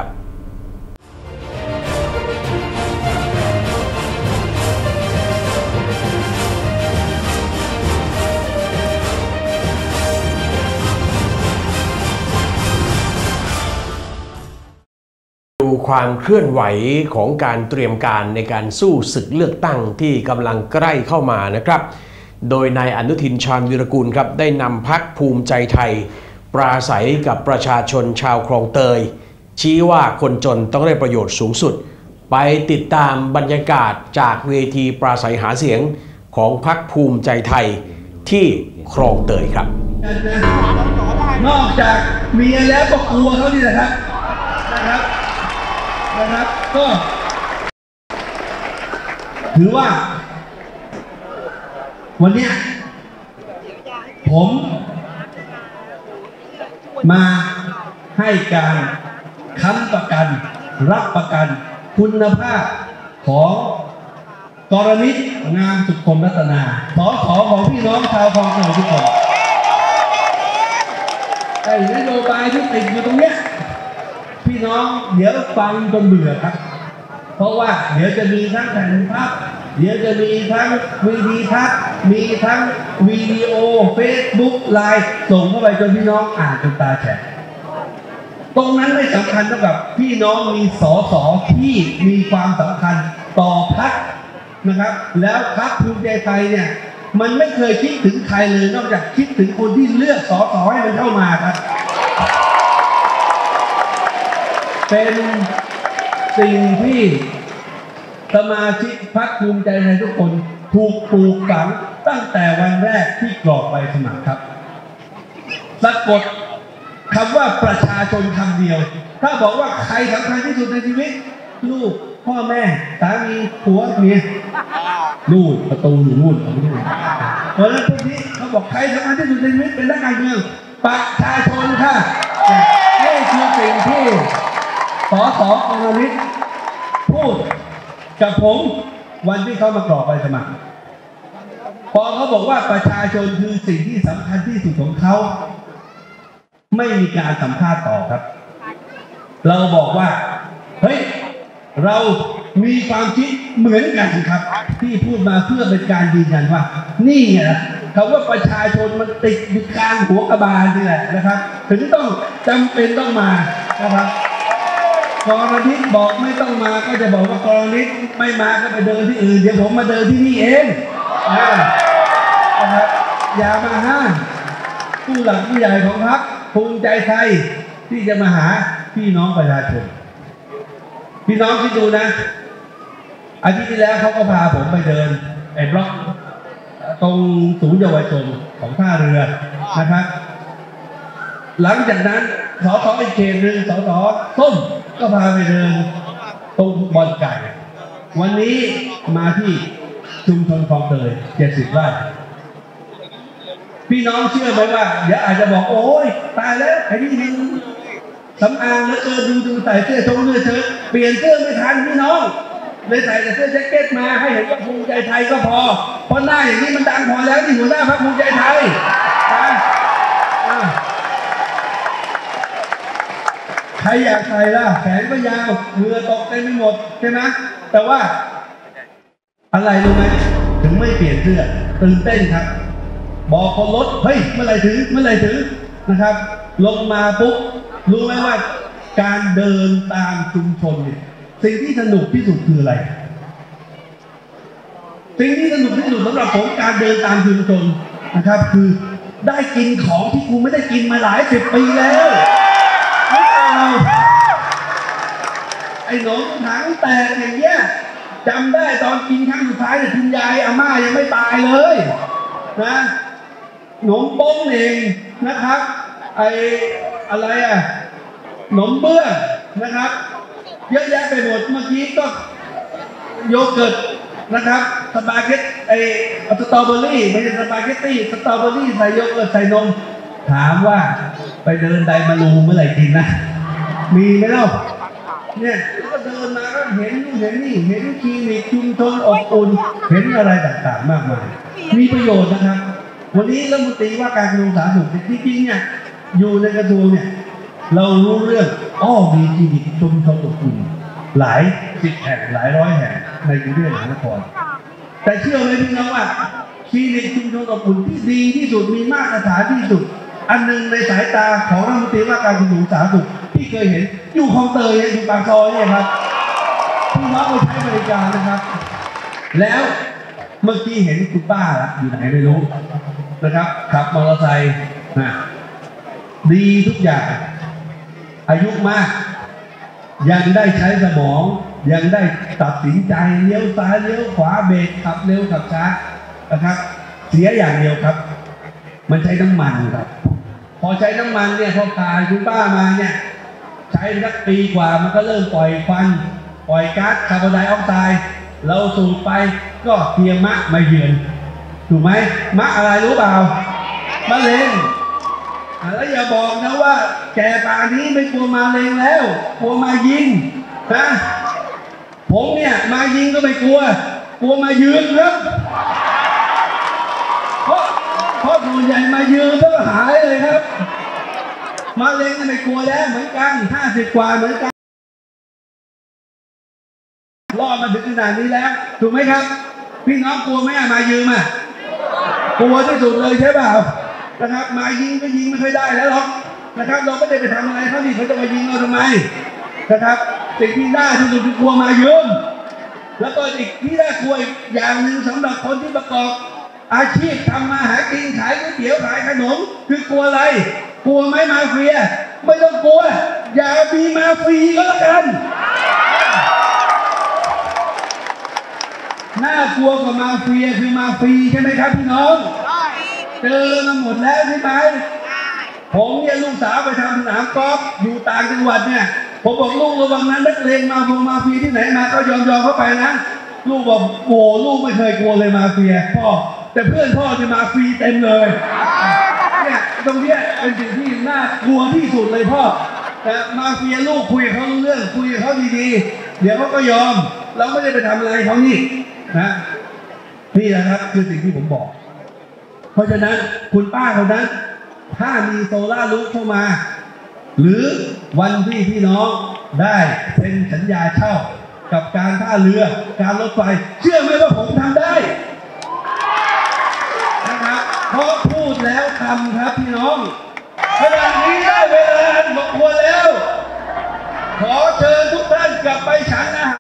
ดูความเคลื่อนไหวของการเตรียมการในการสู้ศึกเลือกตั้งที่กำลังใกล้เข้ามานะครับโดยนายอนุทินชาญวีรกูลครับได้นำพรรคภูมิใจไทยปราศัยกับประชาชนชาวคลองเตยชี้ว่าคนจนต้องได้ประโยชน์สูงสุดไปติดตามบรรยากาศจากเวทีปราศัยหาเสียงของพรรคภูมิใจไทยที่คลองเตยครับนอกจากเมียแล้วก็กลัวเขานี่แหละครับก็ถือว่าวันนี้ผมมาให้การค้ำประกันรับประกันคุณภาพของกรณิตงามสุขคมรัตนาส.ส.ของพี่น้องชาวคลองเตยทุกคนไอ้นโยบายที่ติดอยู่ตรงเนี้ยพี่น้องเดี๋ยวฟังจนเบื่อครับเพราะว่าเดี๋ยวจะมีทั้งแผ่นพับเดี๋ยวจะมีทั้งวีดีทัศน์มีทั้งวิดีโอเฟซบุ๊กไลน์ส่งเข้าไปจนพี่น้องอ่านจนตาแฉะตรงนั้นไม่สำคัญเท่ากับพี่น้องมีสสที่มีความสำคัญต่อพรรคนะครับแล้วพรรคภูมิใจไทยเนี่ยมันไม่เคยคิดถึงใครเลยนอกจากคิดถึงคนที่เลือกสสให้มันเข้ามาครับเป็นสิ่งที่สมาชิกพรรคภูมิใจไทยทุกคนถูกปลูกฝังตั้งแต่วันแรกที่กรอกใบสมัครครับสะกดคำว่าประชาชนคำเดียวถ้าบอกว่าใครสำคัญที่สุดในชีวิตลูกพ่อแม่สามีผัวเมียลูกประตูอยู่นู่นเอาไม่ได้เพราะฉะนั้นพวกนี้เขาบอกใครสำคัญที่สุดในชีวิตเป็นนักการเมืองประชาชนค่ะนี่คือสิ่งที่สสกรณิตพูดกับผมวันที่เขามากรอกใบสมัครพอเขาบอกว่าประชาชนคือสิ่งที่สำคัญที่สุดของเขาไม่มีการสัมภาษณ์ต่อครับเราบอกว่าเฮ้ยเรามีความคิดเหมือนกันครับที่พูดมาเพื่อเป็นการยืนยันว่านี่ไงนะคำว่าประชาชนมันติดอยู่กลางหัวกระบาลนี่แหละนะครับถึงต้องจำเป็นต้องมานะครับกรณีบอกไม่ต้องมาก็จะบอกว่ากรณีไม่มาก็ไปเดินที่อื่นเดี๋ยวผมมาเดินที่นี่เองนะครับอย่ามาห้ามผู้หลักผู้ใหญ่ของพรรคภูมิใจไทยที่จะมาหาพี่น้องประชาชนพี่น้องคิดดูนะอาทิตย์ที่แล้วเขาก็พาผมไปเดินไอ้บล็อกตรงศูนย์เยาวชนของท่าเรือนะครับหลังจากนั้นสสอีกเขตหนึ่งสสส้มก็พาไปเดินตรงบอลไก่วันนี้มาที่ชุมชนคลองเตย70 ไร่พี่น้องเชื่อไหมว่าเดี๋ยวอาจจะบอกโอ้ยตายแล้วไอ้นี่มันสำอางแล้วดูใส่เสื้อชงเสื้อเชิ้ตเปลี่ยนเสื้อไม่ทันพี่น้องเลยใส่แต่เสื้อแจ็คเก็ตมาให้เห็นว่าภูมิใจไทยก็พอเพราะหน้าอย่างนี้มันดังพอแล้วที่หัวหน้าพรรคภูมิใจไทยใครอยากใส่ล่ะแขนก็ยาวเหงื่อตกเต็มไปหมดใช่ไหมแต่ว่าอะไรรู้ไหมถึงไม่เปลี่ยนเสื้อตื่นเต้นครับบอกคนรถเฮ้ยเมื่อไหร่ถึงนะครับลงมาปุ๊บรู้ไหมว่าการเดินตามชุมชนเนี่ยสิ่งที่สนุกที่สุดคืออะไรสิ่งที่สนุกที่สุดสำหรับผมการเดินตามชุมชนนะครับคือได้กินของที่กูไม่ได้กินมาหลาย10 ปีแล้วไม่เอาไอ้หนมถังแตกอย่างเงี้ยจำได้ตอนกินครั้งสุดท้ายเนี่ยคุณยายอาม่ายังไม่ตายเลยนะหนมบ้งเองนะครับไอ้อะไรอะหนมเบื้องนะครับเยอะแยะไปหมดเมื่อกี้ก็โยเกิร์ตนะครับสปาเกตไอ้สตรอเบอรี่ไม่ใช่สปาเกตตี้สตรอเบอรี่ใส่โยเกิร์ตใส่นมถามว่าไปเดินไดมารูเมื่อไหร่กินนะมีไหมเล่าเนี่ยก็เดินมาก็เห็นนี่เห็นคลินิกชุมชนอบอุ่นเห็นอะไรต่างๆมากมายมีประโยชน์นะครับวันนี้รัฐมนตรีว่าการกระทรวงสาธารณสุขจริงๆเนี่ยอยู่ในกระทรวงเนี่ยเรารู้เรื่องมีคลินิกชุมชนอบอุ่นหลาย10 แห่งหลาย100 แห่งในกรุงเทพมหานครแต่เชื่อไหมพี่น้องว่าคลินิกชุมชนอบอุ่นที่ดีที่สุดมีมาตรฐานที่สุดอันหนึ่งในสายตาของรัฐมนตรีว่าการกระทรวงสาธารณสุขที่เคยเห็นอยู่คลองเตยอยู่ปากซอยเนี่ยครับพี่น้องไปใช้บริการนะครับแล้วเมื่อกี้เห็นคุณป้าอยู่ไหนไม่รู้นะครับขับมอเตอร์ไซค์ดีทุกอย่างอายุมากยังได้ใช้สมองยังได้ตัดสินใจเลี้ยวซ้ายเลี้ยวขวาเบรกขับเร็วขับช้านะครับเสียอย่างเดียวครับมันใช้น้ำมันครับพอใช้น้ำมันเนี่ยพอพาคุณป้ามาเนี่ยใช้สักปีกว่ามันก็เริ่มปล่อยควันปล่อยก๊าซคาร์บอนไดออกไซด์เราสูดไปก็เพียงมะมาเยือนถูกไหมมะอะไรรู้เปล่ามะเร็งแล้วอย่าบอกนะว่าแก่ป่านนี้ไม่กลัวมาเร็งแล้วกลัวมายิงนะผมเนี่ยมายิงก็ไม่กลัวมายืนครับเพราะส่วนใหญ่มายืนแล้วหายเลยครับมะเร็งไม่กลัวแล้วเหมือนกัน50 กว่าเหมือนกันรอดมาถึงขนาดนี้แล้วถูกไหมครับพี่น้องกลัวไหมมายืมกลัวที่สุดเลยใช่เปล่านะครับมายิงก็ยิงไม่ค่อยได้แล้วหรอกนะครับเราไม่ได้ไปทำอะไรเขาดิเขาจะมายิงเราทำไมนะครับสิ่งที่น่าที่สุดคือกลัวมายืมแล้วก็อีกที่น่ากลัวอีกอย่างหนึ่งสำหรับคนที่ประกอบอาชีพทำมาหากินขายก๋วยเตี๋ยวขายขนมคือกลัวอะไรกลัวไหมมาเฟียไม่ต้องกลัวอย่ามีมาฟรีก็แล้วกันน่ากลัวกว่ามาเฟียคือมาฟรีใช่ไหมครับพี่น้องเจอมาหมดแล้วใช่ไหมผมเนี่ยลูกสาวไปทำสนามกอล์ฟอยู่ต่างจังหวัดเนี่ยผมบอกลูกระวังนั้นนักเลงมาเฟียที่ไหนมาก็ยอมเข้าไปนะลูกบอกโอ้ลูกไม่เคยกลัวเลยมาเฟียพ่อแต่เพื่อนพ่อจะมาฟรีเต็มเลยเนี่ยตรงเนี้ยเป็นสิ่งที่น่ากลัวที่สุดเลยพ่อแต่มาเฟียลูกคุยกับเขาเรื่องคุยกับเขาดีๆเดี๋ยวเขาก็ยอมเราไม่ได้ไปทำอะไรเขานี่นะนี่แหละครับคือสิ่งที่ผมบอกเพราะฉะนั้นคุณป้าคนนั้นถ้ามีโซล่ารูฟเข้ามาหรือวันที่พี่น้องได้เซ็นสัญญาเช่ากับการท่าเรือการรถไฟเชื่อไหมว่าผมทำได้นะครับเพราะพูดแล้วทำครับพี่น้องขณะนี้ได้เวลาสมควรแล้วขอเชิญทุกท่านกลับไปฉันอาหาร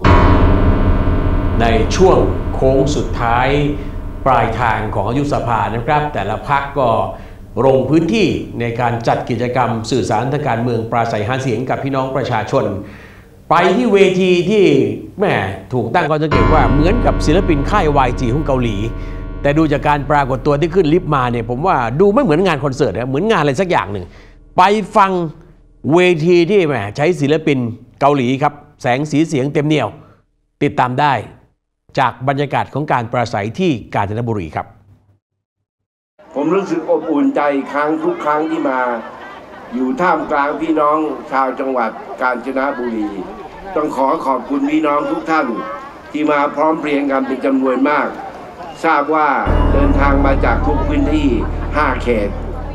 ในช่วงโค้งสุดท้ายปลายทางของอายุสภานะครับแต่ละพรรคก็ลงพื้นที่ในการจัดกิจกรรมสื่อสารทางการเมืองปราศัยหาเสียงกับพี่น้องประชาชนไปที่เวทีที่แหมถูกตั้งข้อสังเกตว่าเหมือนกับศิลปินค่าย YG ของเกาหลีแต่ดูจากการปรากฏตัวที่ขึ้นลิฟต์มาเนี่ยผมว่าดูไม่เหมือนงานคอนเสิร์ตนะเหมือนงานอะไรสักอย่างหนึ่งไปฟังเวทีที่แหมใช้ศิลปินเกาหลีครับแสงสีเสียงเต็มเหนี่ยวติดตามได้จากบรรยากาศของการปราศัยที่กาญจนบุรีครับผมรู้สึกอบอุ่นใจทุกครั้งที่มาอยู่ท่ามกลางพี่น้องชาวจังหวัดกาญจนบุรีต้องขอบคุณพี่น้องทุกท่านที่มาพร้อมเพรียงกันเป็นจำนวนมากทราบว่าเดินทางมาจากทุกพื้นที่5 เขต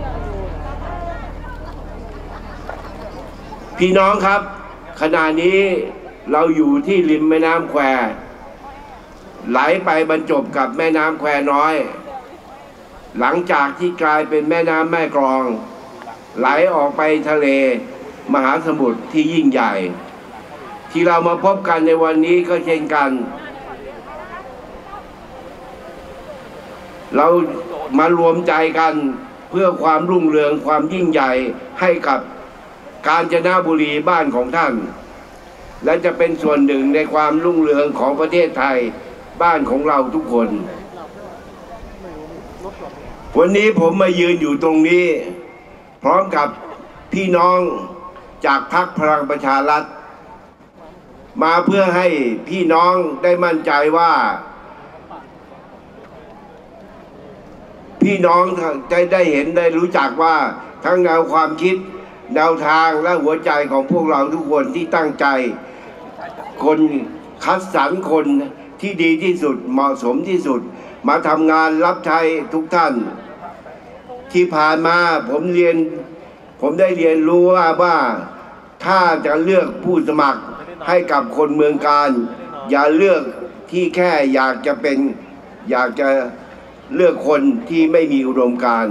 พี่น้องครับขณะนี้เราอยู่ที่ริมแม่น้ำแควไหลไปบรรจบกับแม่น้ำแควน้อยหลังจากที่กลายเป็นแม่น้ำแม่กลองไหลออกไปทะเลมหาสมุทรที่ยิ่งใหญ่ที่เรามาพบกันในวันนี้ก็เช่นกันเรามารวมใจกันเพื่อความรุ่งเรืองความยิ่งใหญ่ให้กับกาญจนบุรีบ้านของท่านและจะเป็นส่วนหนึ่งในความรุ่งเรืองของประเทศไทยบ้านของเราทุกคนวันนี้ผมมายืนอยู่ตรงนี้พร้อมกับพี่น้องจากพรรคพลังประชารัฐมาเพื่อให้พี่น้องได้มั่นใจว่าพี่น้องจะได้เห็นได้รู้จักว่าทั้งแนวความคิดแนวทางและหัวใจของพวกเราทุกคนที่ตั้งใจคนคัดสรรคนที่ดีที่สุดเหมาะสมที่สุดมาทำงานรับใช้ทุกท่านที่ผ่านมาผมได้เรียนรู้ว่าถ้าจะเลือกผู้สมัครให้กับคนเมืองการอย่าเลือกที่แค่อยากจะเลือกคนที่ไม่มีอุดมการณ์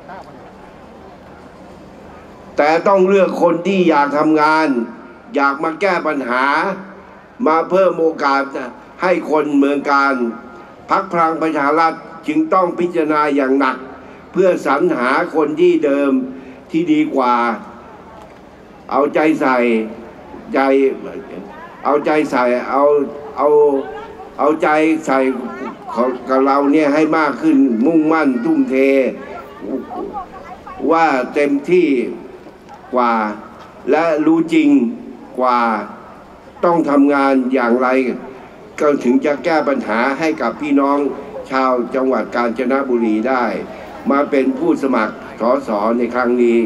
แต่ต้องเลือกคนที่อยากทำงานอยากมาแก้ปัญหามาเพิ่มโอกาสให้คนเมืองการพรรคพลังประชารัฐจึงต้องพิจารณาอย่างหนักเพื่อสรรหาคนที่เดิมที่ดีกว่าเอาใจใส่เอาใจใส่กับเราเนี่ยให้มากขึ้นมุ่งมั่นทุ่มเทว่าเต็มที่กว่าและรู้จริงกว่าต้องทำงานอย่างไรก็ถึงจะแก้ปัญหาให้กับพี่น้องชาวจังหวัดกาญจนบุรีได้มาเป็นผู้สมัครสสในครั้งนี้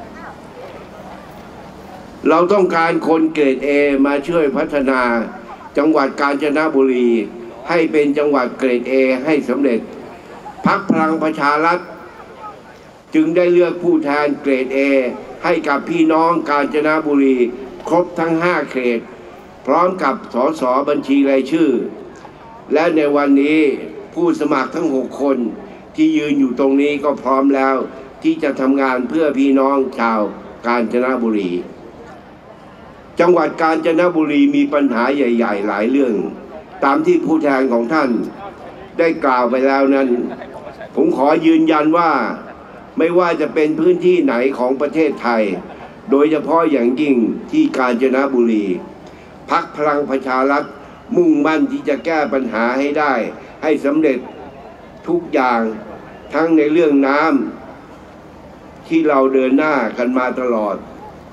เราต้องการคนเกรด A มาช่วยพัฒนาจังหวัดกาญจนบุรีให้เป็นจังหวัดเกรด A ให้สำเร็จพรรคพลังประชารัฐจึงได้เลือกผู้แทนเกรด A ให้กับพี่น้องกาญจนบุรีครบทั้ง5เขตพร้อมกับสสบัญชีรายชื่อและในวันนี้ผู้สมัครทั้ง6คนที่ยืนอยู่ตรงนี้ก็พร้อมแล้วที่จะทำงานเพื่อพี่น้องชาวกาญจนบุรีจังหวัดกาญจนบุรีมีปัญหาใหญ่ๆหลายเรื่องตามที่ผู้แทนของท่านได้กล่าวไปแล้วนั้นผมขอยืนยันว่าไม่ว่าจะเป็นพื้นที่ไหนของประเทศไทยโดยเฉพาะอย่างยิ่งที่กาญจนบุรีพรรคพลังประชารัฐมุ่งมั่นที่จะแก้ปัญหาให้ได้ให้สำเร็จทุกอย่างทั้งในเรื่องน้ำที่เราเดินหน้ากันมาตลอด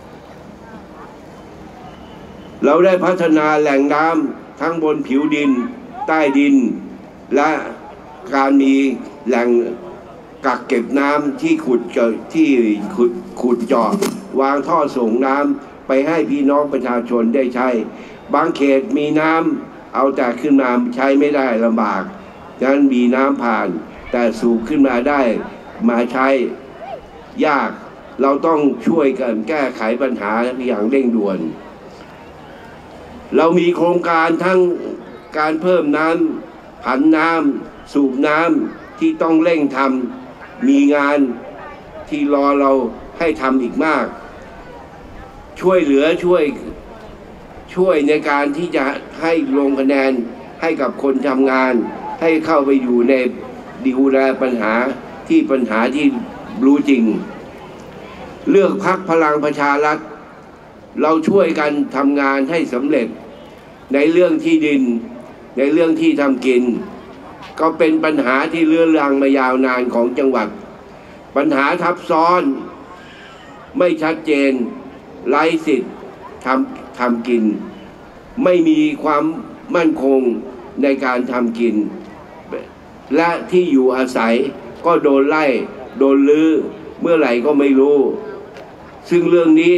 เราได้พัฒนาแหล่งน้ำทั้งบนผิวดินใต้ดินและการมีแหล่งกักเก็บน้ำที่ขุดเจาะวางท่อส่งน้ำไปให้พี่น้องประชาชนได้ใช้บางเขตมีน้ำเอาแต่ขึ้นมาใช้ไม่ได้ลำบากดังนั้นมีน้ำผ่านแต่สูบขึ้นมาได้มาใช้ยากเราต้องช่วยกันแก้ไขปัญหาอย่างเร่งด่วนเรามีโครงการทั้งการเพิ่มน้ำผันน้ำสูบน้ำที่ต้องเร่งทำมีงานที่รอเราให้ทำอีกมากช่วยเหลือช่วยในการที่จะให้ลงคะแนนให้กับคนทำงานให้เข้าไปอยู่ในดูแลปัญหาที่รู้จริงเลือกพรรคพลังประชารัฐเราช่วยกันทำงานให้สำเร็จในเรื่องที่ดินในเรื่องที่ทำกินก็เป็นปัญหาที่เรื้อรังมายาวนานของจังหวัดปัญหาทับซ้อนไม่ชัดเจนไร้สิทธิ์ทำกินไม่มีความมั่นคงในการทำกินและที่อยู่อาศัยก็โดนไล่โดนลื้อเมื่อไหร่ก็ไม่รู้ซึ่งเรื่องนี้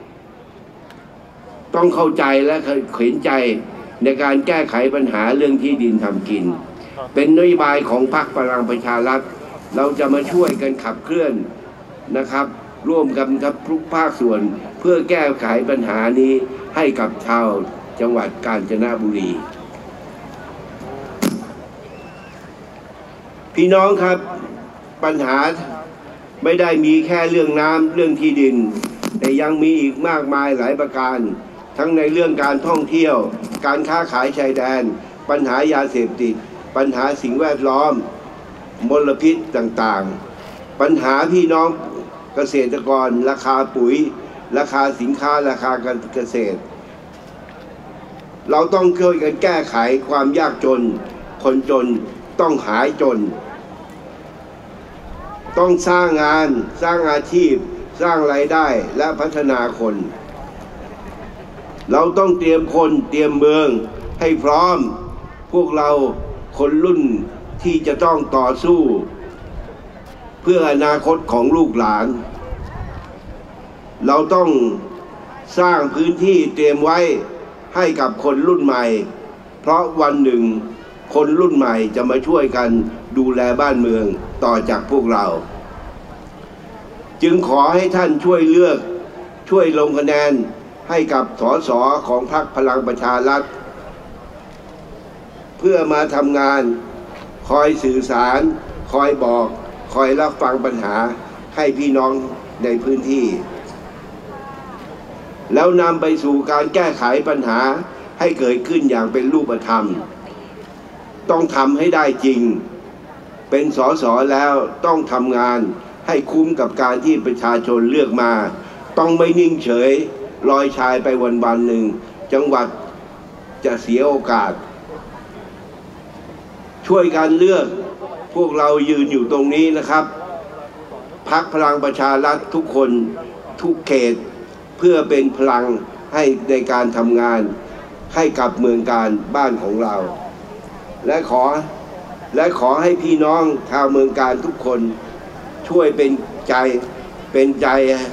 ต้องเข้าใจและเห็นใจในการแก้ไขปัญหาเรื่องที่ดินทำกินเป็นนโยบายของพรรคพลังประชารัฐเราจะมาช่วยกันขับเคลื่อนนะครับร่วมกันกับทุกภาคส่วนเพื่อแก้ไขปัญหานี้ให้กับชาวจังหวัดกาญจนบุรีพี่น้องครับปัญหาไม่ได้มีแค่เรื่องน้ำเรื่องที่ดินแต่ยังมีอีกมากมายหลายประการทั้งในเรื่องการท่องเที่ยวการค้าขายชายแดนปัญหายาเสพติดปัญหาสิ่งแวดล้อมมลพิษต่างๆปัญหาพี่น้องเกษตรกรราคาปุ๋ยราคาสินค้าราคาการเกษตรเราต้องช่วยกันแก้ไขความยากจนคนจนต้องหายจนต้องสร้างงานสร้างอาชีพสร้างรายได้และพัฒนาคนเราต้องเตรียมคนเตรียมเมืองให้พร้อมพวกเราคนรุ่นที่จะต้องต่อสู้เพื่ออนาคตของลูกหลานเราต้องสร้างพื้นที่เตรียมไว้ให้กับคนรุ่นใหม่เพราะวันหนึ่งคนรุ่นใหม่จะมาช่วยกันดูแลบ้านเมืองต่อจากพวกเราจึงขอให้ท่านช่วยเลือกช่วยลงคะแนนให้กับส.ส.ของพรรคพลังประชารัฐเพื่อมาทำงานคอยสื่อสารคอยบอกคอยรับฟังปัญหาให้พี่น้องในพื้นที่แล้วนำไปสู่การแก้ไขปัญหาให้เกิดขึ้นอย่างเป็นรูปธรรมต้องทำให้ได้จริงเป็นส.ส.แล้วต้องทำงานให้คุ้มกับการที่ประชาชนเลือกมาต้องไม่นิ่งเฉยลอยชายไปวันๆหนึ่งจังหวัดจะเสียโอกาสช่วยกันเลือกพวกเรายืนอยู่ตรงนี้นะครับพรรคพลังประชารัฐทุกคนทุกเขตเพื่อเป็นพลังให้ในการทำงานให้กับเมืองการบ้านของเราและขอให้พี่น้องชาวเมืองการทุกคนช่วยเป็นใจ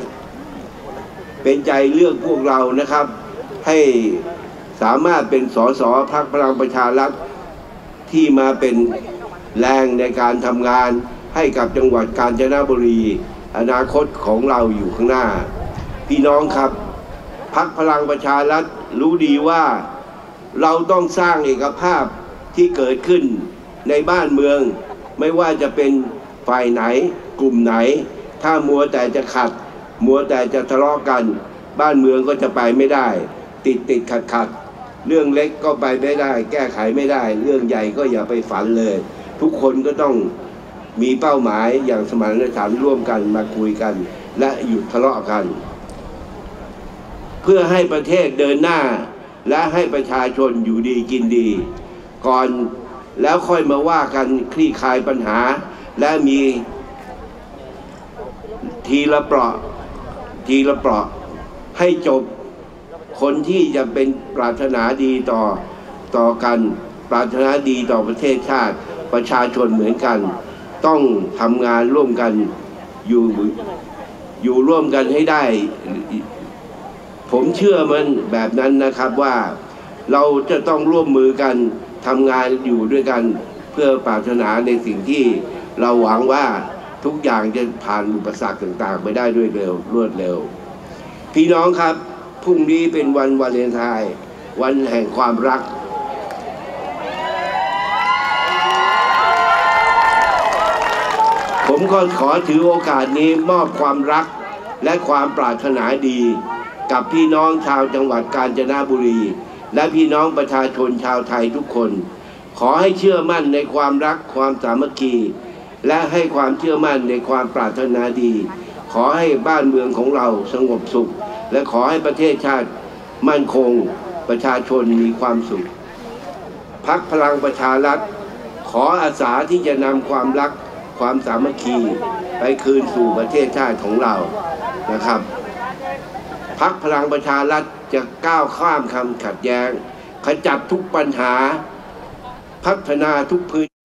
เลือกพวกเรานะครับให้สามารถเป็นส.ส.พรรคพลังประชารัฐที่มาเป็นแรงในการทำงานให้กับจังหวัดกาญจนบุรีอนาคตของเราอยู่ข้างหน้าพี่น้องครับพรรคพลังประชารัฐรู้ดีว่าเราต้องสร้างเอกภาพที่เกิดขึ้นในบ้านเมืองไม่ว่าจะเป็นฝ่ายไหนกลุ่มไหนถ้ามัวแต่จะขัดมัวแต่จะทะเลาะกันบ้านเมืองก็จะไปไม่ได้ติดขัดเรื่องเล็กก็ไปไม่ได้แก้ไขไม่ได้เรื่องใหญ่ก็อย่าไปฝันเลยทุกคนก็ต้องมีเป้าหมายอย่างสมานฉันท์ร่วมกันมาคุยกันและหยุดทะเลาะกันเพื่อให้ประเทศเดินหน้าและให้ประชาชนอยู่ดีกินดีก่อนแล้วค่อยมาว่ากันคลี่คลายปัญหาและมีทีละเปราะให้จบคนที่จะเป็นปรารถนาดีต่อกันปรารถนาดีต่อประเทศชาติประชาชนเหมือนกันต้องทำงานร่วมกันอยู่ร่วมกันให้ได้ผมเชื่อมันแบบนั้นนะครับว่าเราจะต้องร่วมมือกันทำงานอยู่ด้วยกันเพื่อปรารถนาในสิ่งที่เราหวังว่าทุกอย่างจะผ่านอุปสรรคต่างๆไปได้ด้วยรวดเร็วพี่น้องครับพรุ่งนี้เป็นวันวาเลนไทน์วันแห่งความรักผมก็ขอถือโอกาสนี้มอบความรักและความปรารถนาดีกับพี่น้องชาวจังหวัดกาญจนบุรีและพี่น้องประชาชนชาวไทยทุกคนขอให้เชื่อมั่นในความรักความสามัคคีและให้ความเชื่อมั่นในความปรารถนาดีขอให้บ้านเมืองของเราสงบสุขและขอให้ประเทศชาติมั่นคงประชาชนมีความสุขพรรคพลังประชารัฐขออาสาที่จะนำความรักความสามัคคีไปคืนสู่ประเทศชาติของเรานะครับพรรคพลังประชารัฐจะก้าวข้ามคำขัดแย้งขจัดทุกปัญหาพัฒนาทุกพื้น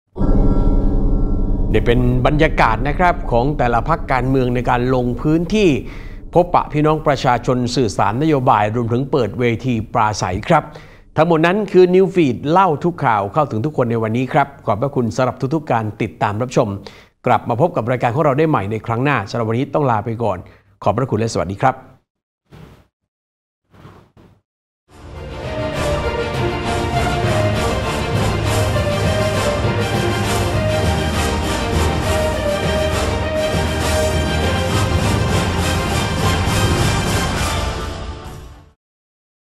นี่เป็นบรรยากาศนะครับของแต่ละพรรคการเมืองในการลงพื้นที่พบปะพี่น้องประชาชนสื่อสารนโยบายรวมถึงเปิดเวทีปราศัยครับทั้งหมดนั้นคือนิวฟีดเล่าทุกข่าวเข้าถึงทุกคนในวันนี้ครับขอบพระคุณสำหรับทุกๆการติดตามรับชมกลับมาพบกับรายการของเราได้ใหม่ในครั้งหน้าสำหรับวันนี้ต้องลาไปก่อนขอบพระคุณและสวัสดีครับ